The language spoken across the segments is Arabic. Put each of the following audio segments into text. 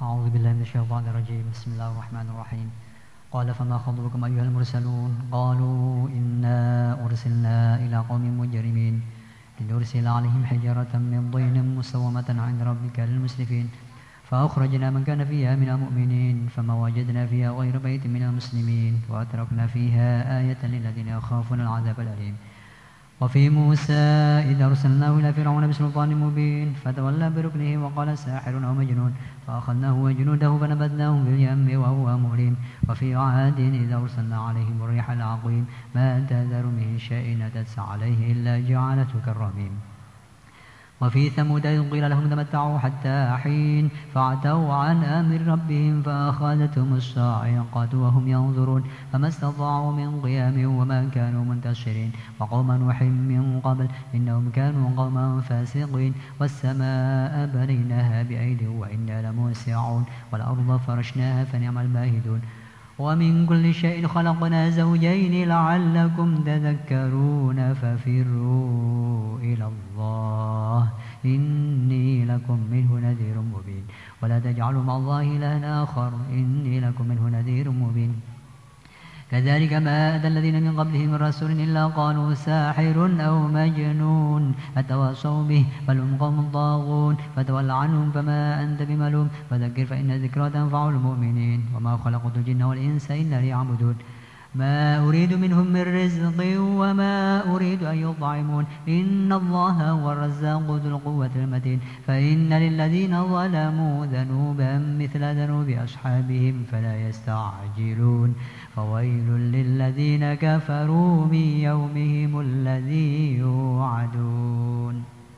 أعوذ بالله من الشيطان الرجيم. بسم الله الرحمن الرحيم. قال فما خطبكم أيها المرسلون؟ قالوا إنا أرسلنا إلى قوم مجرمين لنرسل عليهم حجارة من طين مسومة عند ربك للمسرفين فأخرجنا من كان فيها من المؤمنين فما وجدنا فيها غير بيت من المسلمين وأتركنا فيها آية للذين يخافون العذاب الأليم. وفي موسى إذا أرسلناه إلى فرعون بسلطان مبين فتولى بركنه وقال ساحر أو مجنون فأخذناه وجنوده فنبذناهم في اليم وهو مؤلم. وفي عاد إذا أرسلنا عليهم الريح العقيم ما تذر من شيء أتت عليه إلا جعلته كالرميم. وفي ثمود إذ قيل لهم تمتعوا حتى حين فعتوا عن أمر ربهم فأخذتهم الصاعقة وهم ينظرون فما استطاعوا من قيام وما كانوا منتصرين. وقوم نوح من قبل إنهم كانوا قوما فاسقين. والسماء بنيناها بأيد وإنا لموسعون والأرض فرشناها فنعم الماهدون. ومن كل شيء خلقنا زوجين لعلكم تذكرون ففروا إلى الله إني لكم منه نذير مبين. ولا تجعلوا مع الله إلها آخر إني لكم منه نذير مبين. كذلك ما أتى الذين من قبلهم من رسول إلا قالوا ساحر أو مجنون أتواصوا به بل هم قوم طاغون فتول عنهم فما أنت بملوم فذكر فإن الذكرى تنفع المؤمنين. وما خلقت الجن والإنس إلا ليعبدون ما أريد منهم من رزق وما أريد أن يطعمون إن الله هو الرزاق ذو القوة المتين. فإن للذين ظلموا ذنوبا مثل ذنوب أصحابهم فلا يستعجلون. فويل للذين كفروا من يومهم الذي يوعدون.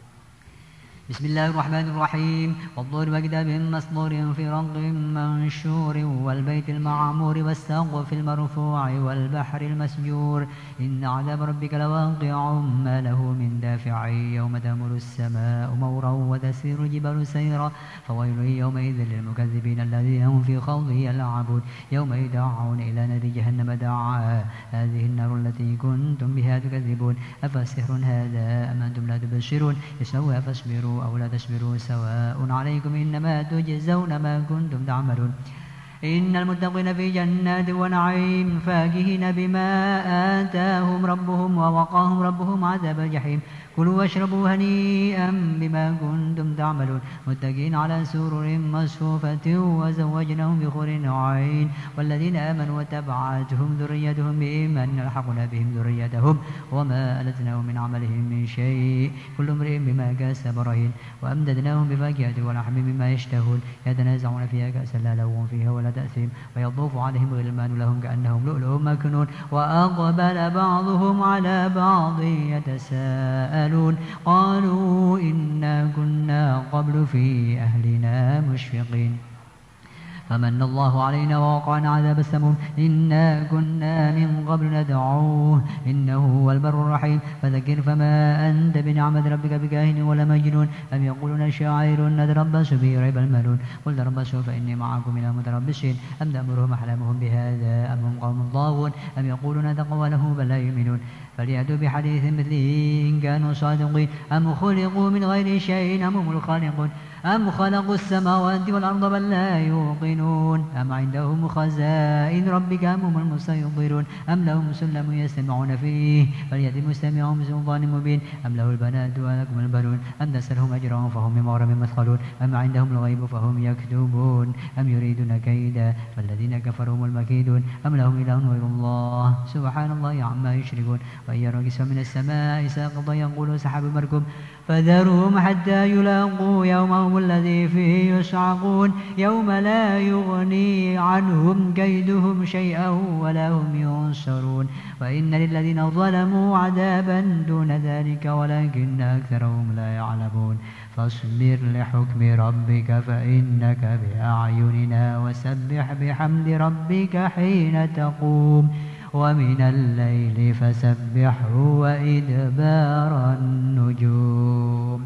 بسم الله الرحمن الرحيم. والطور وكتاب مسطور في رق منشور والبيت المعمور والسقف المرفوع والبحر المسجور إن عذاب ربك لواقع ما له من دافع يوم تمر السماء مورا وتسير الجبال سيرا. فويل يومئذ للمكذبين الذين هم في خوض يلعبون يوم يدعون إلى نار جهنم دعا هذه النار التي كنتم بها تكذبون أفسحر هذا أم أنتم لا تبصرون اصلوها فاصبروا أو لا تصبروا سواء عليكم إنما تجزون ما كنتم تعملون. إن المتقين في جنات ونعيم فاكهين بما آتاهم ربهم ووقاهم ربهم عذاب الجحيم. كلوا واشربوا هنيئا بما كنتم تعملون متكئين على سرر مصفوفة وزوجناهم بحور عين. والذين آمنوا وتبعتهم ذريتهم بإيمان ألحقنا بهم ذريتهم وما ألتناهم من عملهم من شيء كل امرئ بما كسب رهين. وأمددناهم بفاكهة ولحم مما يشتهون يتنازعون فيها كأسا لا لغو فيها ولا تأثيم ويطوف عليهم غلمان لهم كأنهم لؤلؤ مكنون. وأقبل بعضهم على بعض يتساءلون قالوا إنا كنا قبل في أهلنا مشفقين فمن الله علينا ووقعنا عذاب السموم إنا كنا من قبل ندعوه إنه هو البر الرحيم. فذكر فما أنت بنعمة ربك بكاهن ولا مجنون أم يقولون شاعر نتربص به ريب المنون قل تربصوا فإني معكم من المتربصين أم تأمرهم أحلامهم بهذا أم هم قوم طاغون أم يقولون تقوله بل لا يؤمنون فليأتوا بحديث مثله إن كانوا صادقين أم خلقوا من غير شيء أم هم الخالقون أم خلقوا السماوات والأرض بل لا يوقنون أم عندهم خزائن ربك أم هم المسيطرون أم لهم سلم يستمعون فيه فليأت مستمعهم بسلطان مبين أم له البنات ولكم البنون أم تسألهم أجرا فهم من مغرم مثقلون أم عندهم الغيب فهم يكتبون أم يريدون كيدا فالذين كفروا هم المكيدون أم لهم إله غير الله سبحان الله عما يشركون. وإن يروا كسفا من السماء ساقطا يقولوا سحاب مركوب فذرهم حتى يلاقوا يومهم الذي فيه يصعقون يوم لا يغني عنهم كيدهم شيئا ولا هم ينصرون. وإن للذين ظلموا عذابا دون ذلك ولكن أكثرهم لا يعلمون. فاصبر لحكم ربك فإنك بأعيننا وسبح بحمد ربك حين تقوم ومن الليل فسبحه وإدبار النجوم.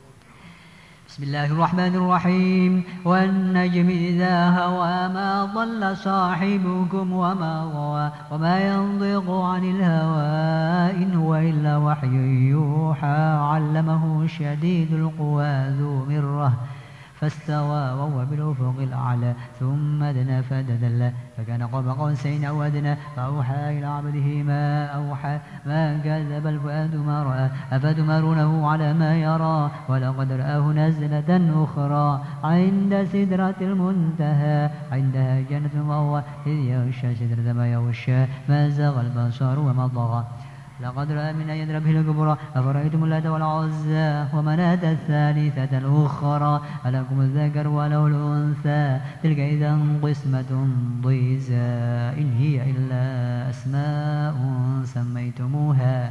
بسم الله الرحمن الرحيم. والنجم إذا هوى ما ضل صاحبكم وما غوى وما ينطق عن الهوى إن هو إلا وحي يوحى علمه شديد القوى ذو مرة فاستوى وهو بالأفق الأعلى ثم دنا فتدلى فكان قاب قوسين أو أدنى فأوحى إلى عبده ما أوحى ما كذب الفؤاد ما رأى أفتمارونه على ما يرى ولقد رآه نزلة أخرى عند سدرة المنتهى عندها جنة المأوى إذ يغشى سدرة ما يغشى ما زاغ البصر وما طغى لقد رأى من آيات ربه الكبرى أفرأيتم اللات والعزى ومناة الثالثة الأخرى ألكم الذكر وله الأنثى تلك إذا قسمة ضيزى إن هي إلا أسماء سميتموها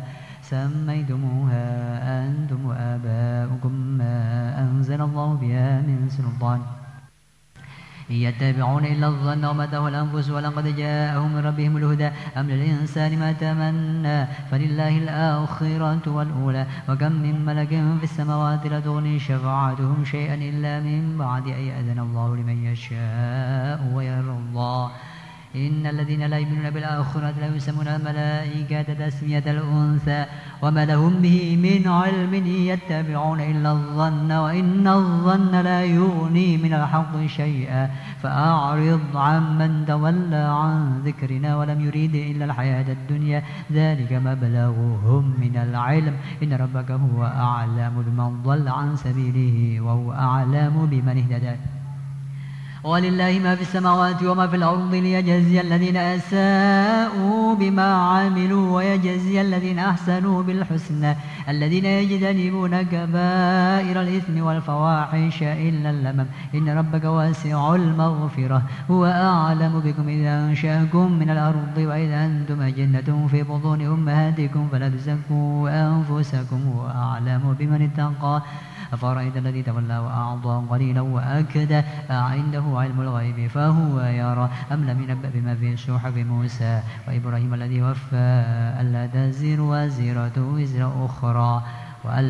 أنتم وآباؤكم ما أنزل الله بها من سلطان إن يتبعون إلا الظن وما تهوى الأنفس ولقد جاءهم من ربهم الهدى أم للإنسان ما تمنى فلله الآخرة والأولى وكم من ملك في السماوات لا تغني شفاعتهم شيئا إلا من بعد أن يأذن الله لمن يشاء ويرضى إن الذين لا يؤمنون بالآخرة لا يسمون الملائكة تسمية الأنثى وما لهم به من علم يتبعون إلا الظن وإن الظن لا يغني من الحق شيئا فأعرض عمن تولى عن ذكرنا ولم يريد إلا الحياة الدنيا ذلك مبلغهم من العلم إن ربك هو أعلم بمن ضل عن سبيله وهو أعلم بمن اهتدى ولله ما في السماوات وما في الأرض ليجزي الذين أساءوا بما عملوا ويجزي الذين أحسنوا بالحسنى الذين يجتنبون كبائر الإثم والفواحش إلا اللمم إن ربك واسع المغفرة هو أعلم بكم إذا أنشأكم من الأرض وإذا أنتم أجنة في بطون أمهاتكم فلا تزكوا أنفسكم هو أعلم بمن اتقى أفرأيت الذي تولى وأعطى قليلا وأكدى عنده علم الغيب فهو يرى أم لم ينبأ بما في صحف موسى وإبراهيم الذي وفى ألا تزر وازرة وزر أخرى وأن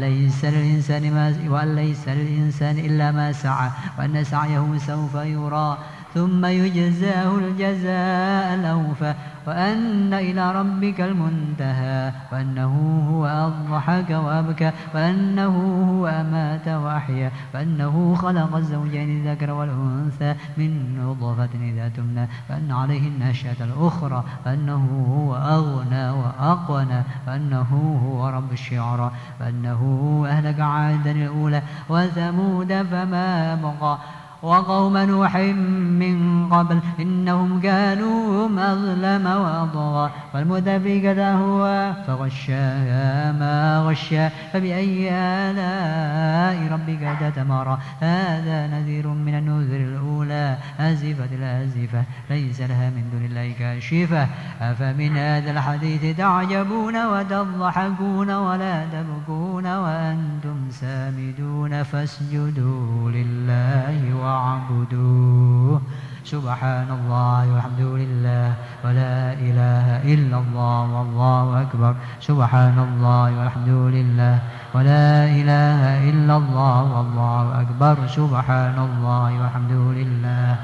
ليس للإنسان إلا ما سعى وأن سعيه سوف يرى ثم يجزاه الجزاء الأوفى وأن إلى ربك المنتهى وأنه هو أضحك وأبكى وأنه هو أمات وأحيا وأنه خلق الزوجين الذكر والأنثى من نطفة إذا تمنى وأن عليه النشأة الأخرى وأنه هو أغنى وأقنى وأنه هو رب الشعرى وأنه أهلك عادا الأولى وثمود فما بقى وقوم نوح من قبل إنهم كانوا هم أظلم وأطغى والمتفكة هوى فغشاها ما غشا فبأي آلاء ربك تتمارى هذا نذير من النذر الأولى آزفة الآزفة ليس لها من دون الله كاشفة أفمن هذا الحديث تعجبون وتضحكون ولا تبكون وأنتم سامدون فاسجدوا لله واعبدوه سبحان الله والحمد لله ولا إله إلا الله والله أكبر سبحان الله والحمد لله ولا إله إلا الله والله أكبر سبحان الله والحمد لله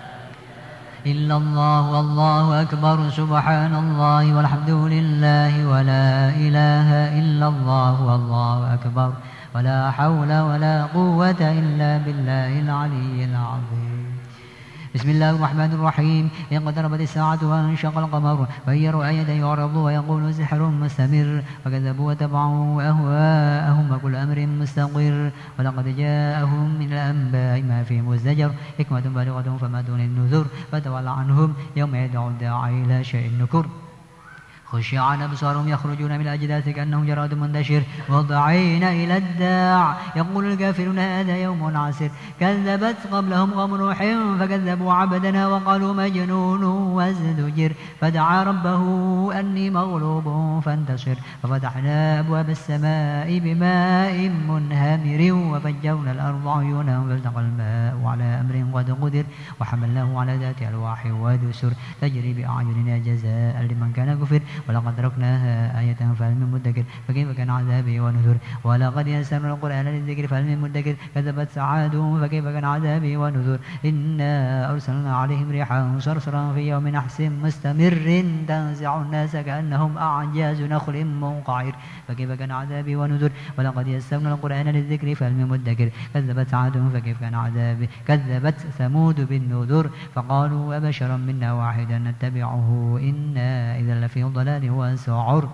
إلا الله والله أكبر سبحان الله والحمد لله ولا إله إلا الله والله أكبر ولا حول ولا قوة إلا بالله العلي العظيم بسم الله الرحمن الرحيم اقتربت الساعة وانشق القمر وهي رؤية يعرض ويقول سحر مستمر وكذبوا واتبعوا أهواءهم وكل أمر مستقر ولقد جاءهم من الأنباء ما فيه مزدجر حكمة بالغة فما دون النذر فتول عنهم يوم يدعو الداعي إلى شيء نكر خشعا أبصارهم يخرجون من الأجداث كأنهم جراد منتشر مهطعين إلى الداع يقول الكافرون هذا يوم عسر كذبت قبلهم قوم نوح فكذبوا عبدنا وقالوا مجنون وازدجر فدعا ربه أني مغلوب فانتصر ففتحنا أبواب السماء بماء منهمر وفجرنا الأرض عيونا فالتقى الماء على أمر قد قدر وحملناه على ذات ألواح ودسر تجري بأعيننا جزاء لمن كان كفر ولقد تركناها آية فهل من مدكر فكيف كان عذابي ونذر ولقد يسرنا القرآن للذكر فهل من مدكر كذبت عاد فكيف كان عذابي ونذر إنا أرسلنا عليهم ريحا صرصرا في يوم نحس مستمر تنزع الناس كأنهم أعجاز نخل منقعر فكيف كان عذابي ونذر ولقد يسرنا القرآن للذكر فهل من مدكر كذبت عاد فكيف كان عذابي كذبت ثمود بالنذر فقالوا أبشرا منا واحدا نتبعه إنا إذا لفي ضلال وسعر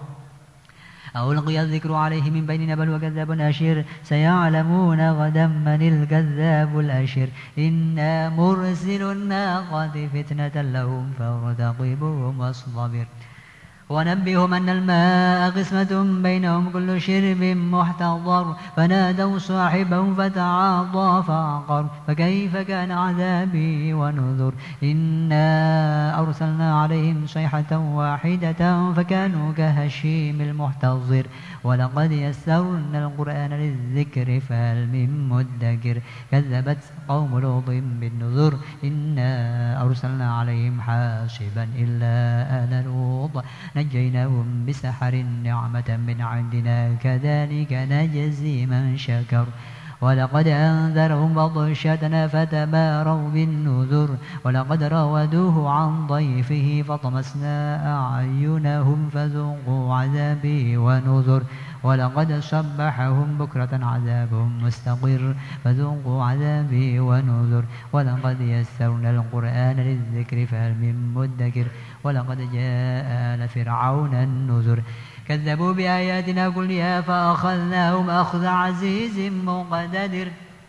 ألقي الذكر عليه من بيننا بل وكذاب أشر سيعلمون غدا من الكذاب الأشر إنا مرسل الناقة فتنة لهم فارتقبهم واصطبر ونبئهم أن الماء قسمة بينهم كل شرب محتضر فنادوا صاحبهم فتعاطى فعقر فكيف كان عذابي ونذر إنا أرسلنا عليهم صيحة واحدة فكانوا كهشيم المحتضر ولقد يسرنا القرآن للذكر فهل من مدكر كذبت قوم لوط بالنذر إنا أرسلنا عليهم حاسبا إلا آل لوط نجيناهم بسحر نعمة من عندنا كذلك نجزي من شكر ولقد أنذرهم بطشتنا فتماروا بالنذر ولقد راودوه عن ضيفه فطمسنا أعينهم فذوقوا عذابي ونذر ولقد صبحهم بكرة عذاب مستقر فذوقوا عذابي ونذر ولقد يسرنا القرآن للذكر فهل من مدكر ولقد جاء آل فرعون النذر كذبوا بآياتنا كلها فأخذناهم أخذ عزيز مقتدر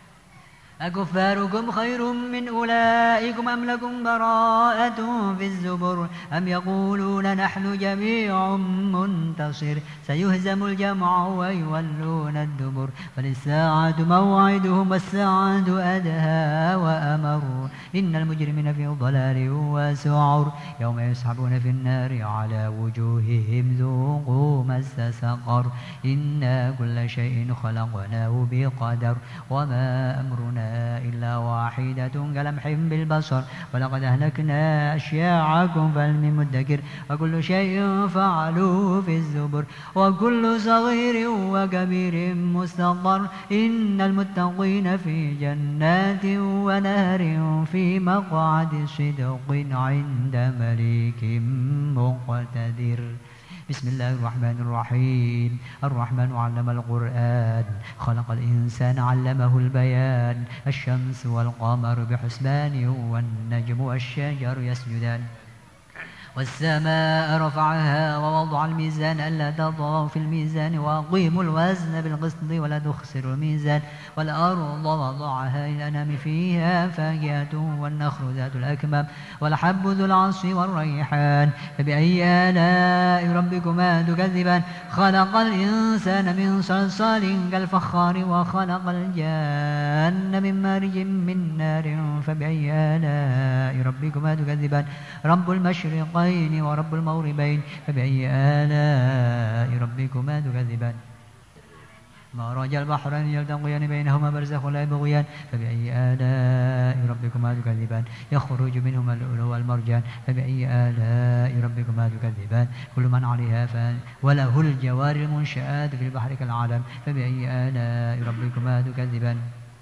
أكفاركم خير من أولئكم أم لكم براءة في الزبر أم يقولون نحن جميع منتصر سيهزم الجمع ويولون الدبر فللساعة موعدهم والساعة أدهى وأمر إن المجرمين في ضلال وسعر يوم يسحبون في النار على وجوههم ذوقوا مس سقر إنا كل شيء خلقناه بقدر وما أمرنا إلا واحدة كلمح بالبصر ولقد أهلكنا أشياعكم فهل من مدكر وكل شيء فعلوه في الزبر وكل صغير وكبير مستقر إن المتقين في جنات ونهر في مقعد صدق عند مليك مقتدر بسم الله الرحمن الرحيم الرحمن علم القرآن خلق الإنسان علمه البيان الشمس والقمر بحسبان والنجم والشجر يسجدان والسماء رفعها ووضع الميزان ألا تطغوا في الميزان وأقيموا الوزن بالقسط ولا تخسروا الميزان والأرض وضعها للأنام فيها فاكهة والنخل ذات الأكمام والحب ذو العصف والريحان فبأي آلاء ربكما تكذبان خلق الإنسان من صلصال كالفخار وخلق الجان من مارج من نار فبأي آلاء ربكما تكذبان رب المشرقين ورب المغربين فبأي آلاء ربكما تكذبان مرج البحرين يلتقيان بينهما برزخ لا يبغيان فبأي آلاء ربكما تكذبان يخرج منهما اللؤلؤ والمرجان فبأي آلاء ربكما تكذبان كل من عليها فان وله الجوار المنشآت في البحر كالعلم فبأي آلاء ربكما تكذبان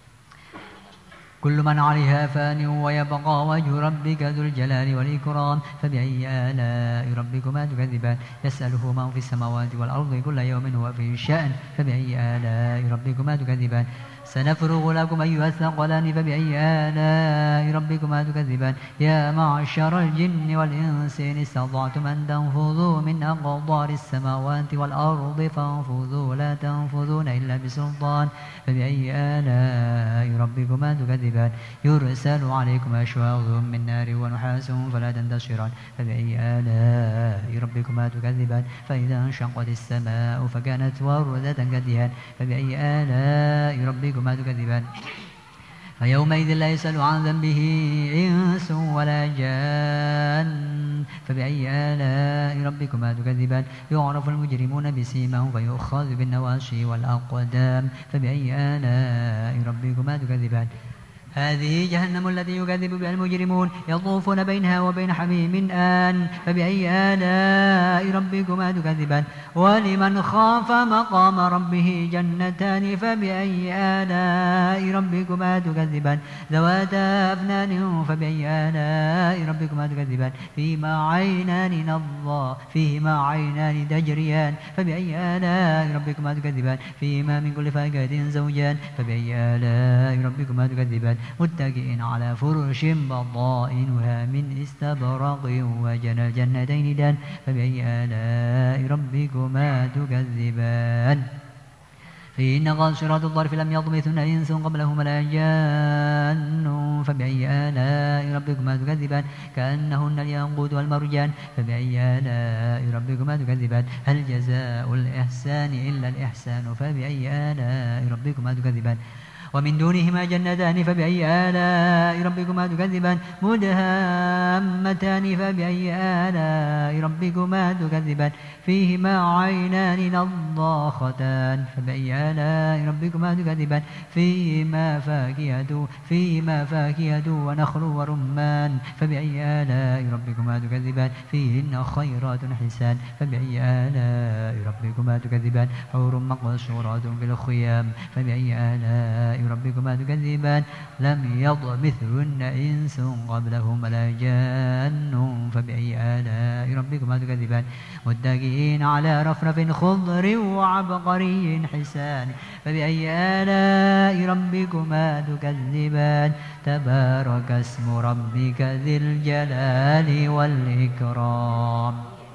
كل من عليها فان ويبقى وجه ربك ذو الجلال والإكرام فبأي آلاء ربكما تكذبان يسأله من في السماوات والأرض كل يوم هو في شأن فبأي آلاء ربكما تكذبان سنفرغ لكم أيها الثقلان فبأي آلاء ربكما تكذبان يا معشر الجن والإنس إن استطعتم أن تنفذوا من أقطار السماوات والأرض فانفذوا لا تنفذون إلا بسلطان فبأي آلاء ربكما تكذبان يرسل عليكم أشواظ من نار ونحاس فلا تنتصران فبأي آلاء ربكما تكذبان فإذا انشقت السماء فكانت وردة كالدهان فبأي آلاء ربكما تكذبان فيومئذ لا يسأل عن ذنبه إنس ولا جان فبأي آلاء ربكما تكذبان يعرف المجرمون بسيماهم فيؤخذ بالنواشي والأقدام فبأي آلاء ربكما تكذبان هذه جهنم التي يكذب بها المجرمون يطوفون بينها وبين حميم آن فبأي آلاء ربكما تكذبان ولمن خاف مقام ربه جنتان فبأي آلاء ربكما تكذبان ذواتا أفنان فبأي آلاء ربكما تكذبان فيهما عينان تجريان فبأي آلاء ربكما تكذبان فيهما من كل فاكهة زوجان فبأي آلاء ربكما تكذبان متكئين على فرش بطائنها من استبرق وجنى الجنتين دان فبأي آلاء ربكما تكذبان فإن قاصرات الطرف لم يطمثن إنس قبلهم ولا جان فبأي آلاء ربكما تكذبان كأنهن الياقوت والمرجان فبأي آلاء ربكما تكذبان هل جزاء الإحسان إلا الإحسان فبأي آلاء ربكما تكذبان ومن دونهما جنتان فبأي آلاء ربكما تكذبان مدهامتان فبأي آلاء ربكما تكذبان فيهما عينان نضاختان فبأي آلاء ربكما تكذبان فيهما فاكهة ونخل ورمان فبأي آلاء ربكما تكذبان فيهن خيرات حسان فبأي آلاء ربكما تكذبان حور مقصورات في الخيام فبأي آلاء ربكما تكذبان لم يطمثهن إنس قبلهم ولا جان فبأي آلاء ربكما تكذبان متكئين على رفرف خضر وعبقري حسان فبأي آلاء ربكما تكذبان تبارك اسم ربك ذي الجلال والإكرام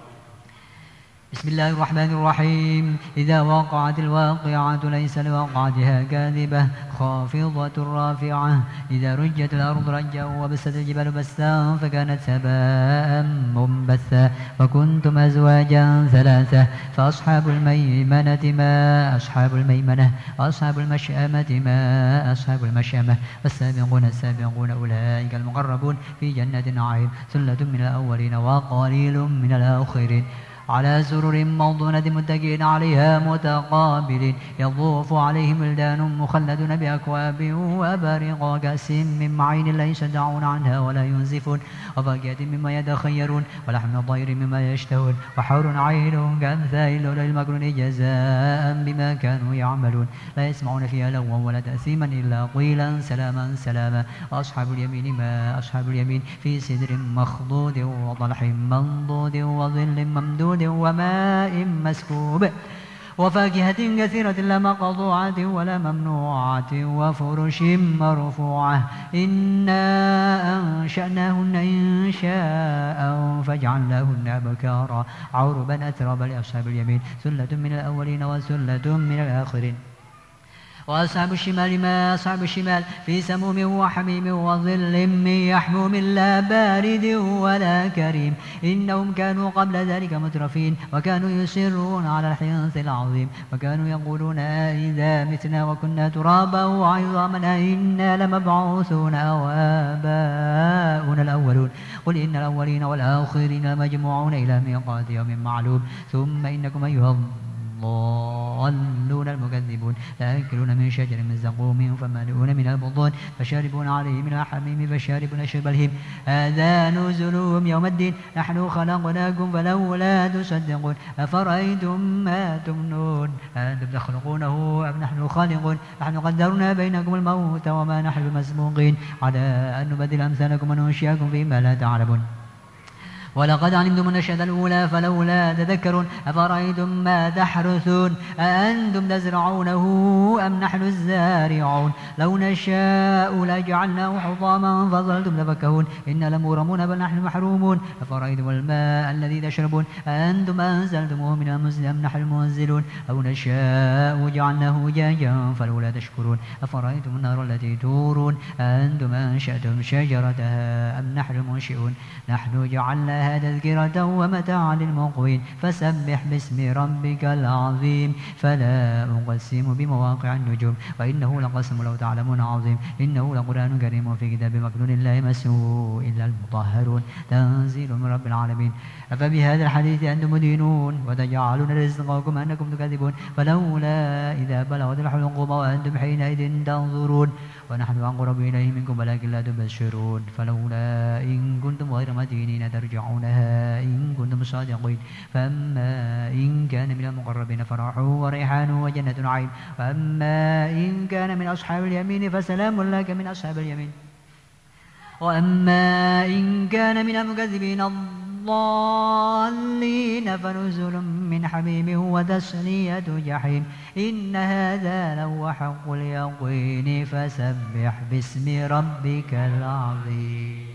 بسم الله الرحمن الرحيم إذا وقعت الواقعة ليس لوقعتها كاذبة خافضة رافعة إذا رجت الأرض رجا وبست الجبال بسا فكانت هباء منبثا وكنتم أزواجا ثلاثة فأصحاب الميمنة ما أصحاب الميمنة وأصحاب المشأمة ما أصحاب المشأمة والسابقون السابقون أولئك المقربون في جنة النعيم ثلة من الأولين وقليل من الآخرين على سرر موضونة متكئين عليها متقابلين يطوف عليهم ولدان مخلدون بأكواب وأباريق وكأس من معين لا يصدعون عنها ولا ينزفون وفاكهة مما يتخيرون ولحم طير مما يشتهون وحور عين كأمثال اللؤلؤ المكنون جزاء بما كانوا يعملون لا يسمعون فيها لغوا ولا تأثيما إلا قيلا سلاما سلاما وأصحاب اليمين ما أصحاب اليمين في سدر مخضود وطلح منضود وظل ممدود وماء مسكوب وفاكهة كثيرة لا مقطوعة ولا ممنوعة وفرش مرفوعة إنا أنشأناهن إنشاء فجعلناهن أبكارا عربا أترابا لأصحاب اليمين ثلة من الأولين وثلة من الآخرين وأصحاب الشمال ما أصحاب الشمال في سموم وحميم وظل من يحموم لا بارد ولا كريم إنهم كانوا قبل ذلك مترفين وكانوا يصرون على الحنث العظيم وكانوا يقولون إذا متنا وكنا ترابا وعظاما إنا لمبعوثون أو آباؤنا الأولون قل إن الأولين والآخرين لمجموعون إلى ميقات يوم معلوم ثم إنكم أيها الضالون المكذبون لآكلون من شجر من زقوم فمالئون من البطون فشاربون عليه من الحميم فشاربون شرب الهيم هذا نزلهم يوم الدين نحن خلقناكم فلولا تصدقون أفرأيتم ما تمنون أنتم تخلقونه أم نحن الخالقون نحن قدرنا بينكم الموت وما نحن بمسبوقين على أن نبدل أمثالكم وننشئكم فيما لا تعلمون ولقد علمتم النشأة الأولى فلولا تذكرون أفرأيتم ما تحرثون أأنتم تزرعونه أم نحن الزارعون لو نشاء لجعلناه حطاما فظلتم تفكهون إنا لمغرمون بل نحن محرومون أفرأيتم الماء الذي تشربون أأنتم أنزلتموه من المزن أم نحن المنزلون لو نشاء جعلناه جاجا فلولا تشكرون أفرأيتم النار التي تورون أأنتم أنشأتم شجرتها أم نحن المنشئون نحن جعلناها تذكرة ومتاعا للمقوين فسبح باسم ربك العظيم فلا أقسم بمواقع النجوم وإنه لقسم لو تعلمون عظيم إنه لقرآن كريم في كتاب مكنون لا يمسه إلا المطهرون تنزيل من رب العالمين أفبهذا الحديث أنتم مدينون وتجعلون رزقكم أنكم تكذبون فلولا إذا بلغت الحلقوم وأنتم حينئذ تنظرون ونحن أقرب إليه منكم ولكن لا تبشرون فلولا إن كنتم غير مدينين ترجعونها إن كنتم صادقين فأما إن كان من المقربين فراح وريحان وجنة نعيم وأما إن كان من أصحاب اليمين فسلام لك من أصحاب اليمين وأما إن كان من المكذبين الضالين فنزل من حميم وتسلية جحيم إن هذا لهو حق اليقين فسبح باسم ربك العظيم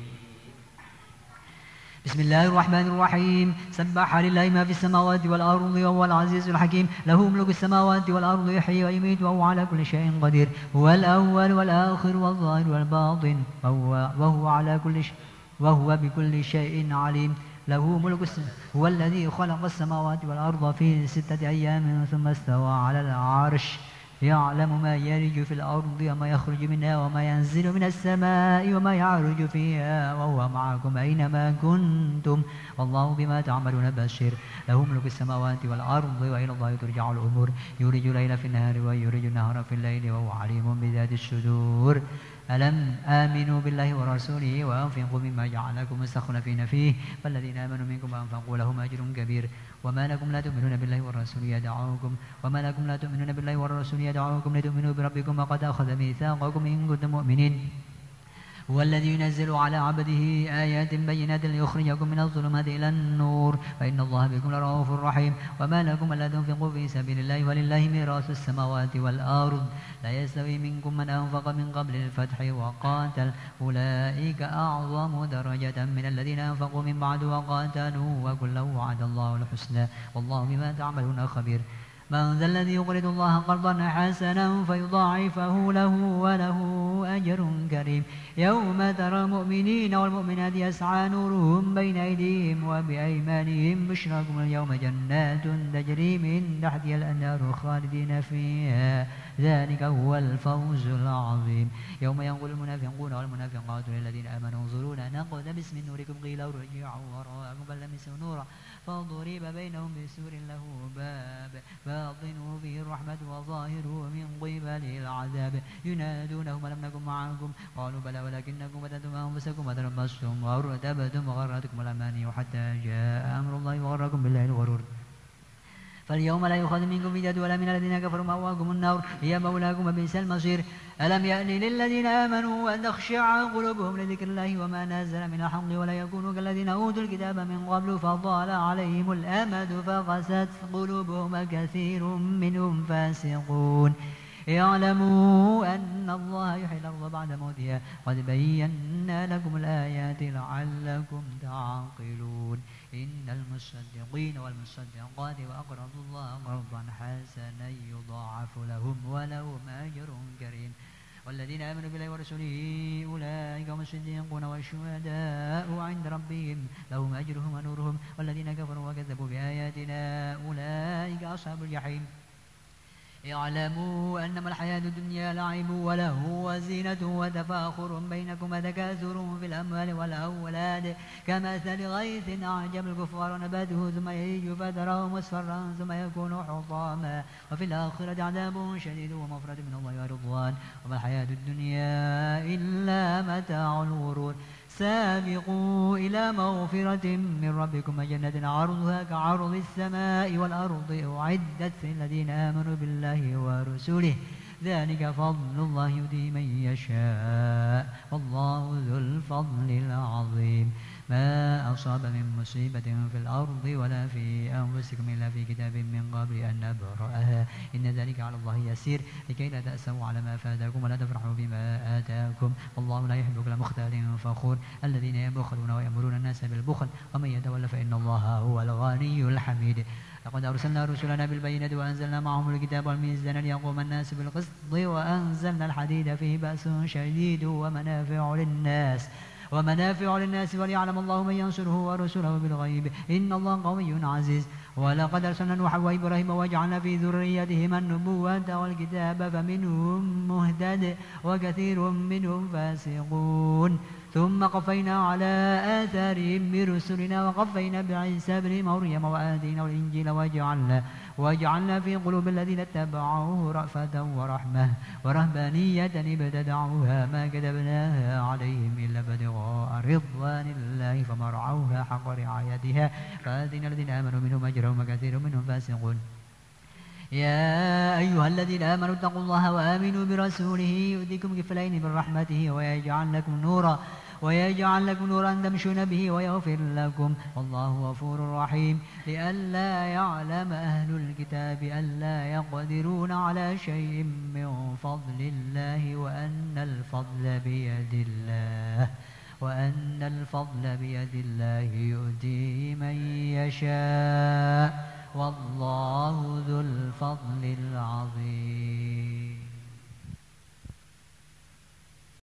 بسم الله الرحمن الرحيم سبح لله ما في السماوات والأرض وهو العزيز الحكيم له ملك السماوات والأرض يحيي ويميت وهو على كل شيء قدير هو الأول والآخر والظاهر والباطن وهو بكل شيء عليم له ملك هو الذي خلق السماوات والأرض في 6 أيام ثم استوى على العرش يعلم ما يلج في الأرض وما يخرج منها وما ينزل من السماء وما يعرج فيها وهو معكم أينما كنتم والله بما تعملون بشير له ملك السماوات والأرض وإلى الله ترجع الأمور يولج الليل في النهار ويولج النهار في الليل وهو عليم بذات الصدور ألم آمنوا بالله ورسوله وأنفقوا مما جعلكم مستخلفين فيه فالذين آمنوا منكم وأنفقوا لهم أجر كبير وما لكم لا تؤمنون بالله والرسول يدعوكم لتؤمنوا بربكم وقد أخذ ميثاقكم إن كنتم مؤمنين هو الذي ينزل على عبده آيات بينات ليخرجكم من الظلمات إلى النور وإن الله بكم لرؤوف رحيم وما لكم ألا تنفقوا في سبيل الله ولله ميراث السماوات والأرض لا يستوي منكم من أنفق من قبل الفتح وقاتل أولئك أعظم درجة من الذين أنفقوا من بعد وقاتلوا وكلا وعد الله الحسنى والله بما تعملون خبير من ذا الذي يقرض الله قرضا حسنا فيضاعفه له وله أجر كريم يوم ترى المؤمنين والمؤمنات يسعى نورهم بين أيديهم وبأيمانهم بشراكم اليوم جنات تجري من تحتها الأنهار خالدين فيها ذلك هو الفوز العظيم يوم يقول المنافقون والمنافقات للذين آمنوا انظرونا نقتبس من نوركم قيل ارجعوا وراءكم فالتمسوا نورا فضرب بينهم بسور له باب باطنه فيه الرحمة وظاهره من قبله العذاب ينادونهم ألم نكن معكم قالوا بلى ولكنكم فتنتم أنفسكم وتربصتم وارتبتم وغرتكم الأماني حتى جاء أمر الله وغركم بالله الغرور فاليوم لا يؤخذ منكم فدية ولا من الذين كفروا مأواكم النار هي مولاكم وبئس المصير ألم يأن للذين آمنوا أن تخشع قلوبهم لذكر الله وما نزل من الحق ولا يكونوا كالذين أوتوا الكتاب من قبل فطال عليهم الأمد فقست قلوبهم كثير منهم فاسقون اعلموا أن الله يحيي الأرض بعد موتها قد بينا لكم الآيات لعلكم تعقلون إن المصدقين والمصدقات وأقرضوا الله قرضا حسنا يضاعف لهم ولهم أجر كريم والذين آمنوا بالله ورسوله أولئك هم الصديقون والشهداء عند ربهم لهم أجرهم ونورهم والذين كفروا وكذبوا بآياتنا أولئك أصحاب الجحيم اعلموا أنما الحياة الدنيا لعب وله وزينة وتفاخر بينكم وتكاثر في الأموال والأولاد كمثل غيث أعجب الكفار نباته ثم يهيج فتراه مصفرا ثم يكون حطاما وفي الآخرة عذاب شديد ومغفرة من الله ورضوان وما الحياة الدنيا إلا متاع الغرور سابقوا إلى مغفرة من ربكم وجنة عرضها كعرض السماء والأرض أعدت للذين آمنوا بالله ورسوله ذلك فضل الله يؤتيه من يشاء والله ذو الفضل العظيم ما أصاب من مصيبة في الأرض ولا في أنفسكم إلا في كتاب من قبل أن نبرأها إن ذلك على الله يسير لكي لا تأسوا على ما فاتكم ولا تفرحوا بما آتاكم والله لا يحب كل مختال فخور الذين يبخلون ويأمرون الناس بالبخل ومن يتولى فإن الله هو الغني الحميد لقد أرسلنا رسلنا بالبينات وأنزلنا معهم الكتاب والميزان ليقوم الناس بالقسط وأنزلنا الحديد فيه بأس شديد ومنافع للناس ومنافع للناس وليعلم الله من ينصره ورسله بالغيب إن الله قوي عزيز ولقد أرسلنا نوحا وإبراهيم وجعلنا في ذريتهما النبوة والكتاب فمنهم مهتد وكثير منهم فاسقون ثم قفينا على آثارهم برسلنا وقفينا بعيسى بن مريم وآتينا الإنجيل وجعلنا في قلوب الذين اتبعوه رأفة ورحمة ورهبانية ابتدعوها ما كتبناها عليهم إلا ابتغاء رضوان الله فما رعوها حق رعايتها فآتينا الذين آمنوا منهم أجرهم وكثير منهم فاسقون يا أيها الذين آمنوا اتقوا الله وآمنوا برسوله يؤتكم كفلين من رحمته ويجعل لكم نورا تمشون به ويغفر لكم والله غفور رحيم لئلا يعلم أهل الكتاب ألا يقدرون على شيء من فضل الله وأن الفضل بيد الله يؤتيه من يشاء والله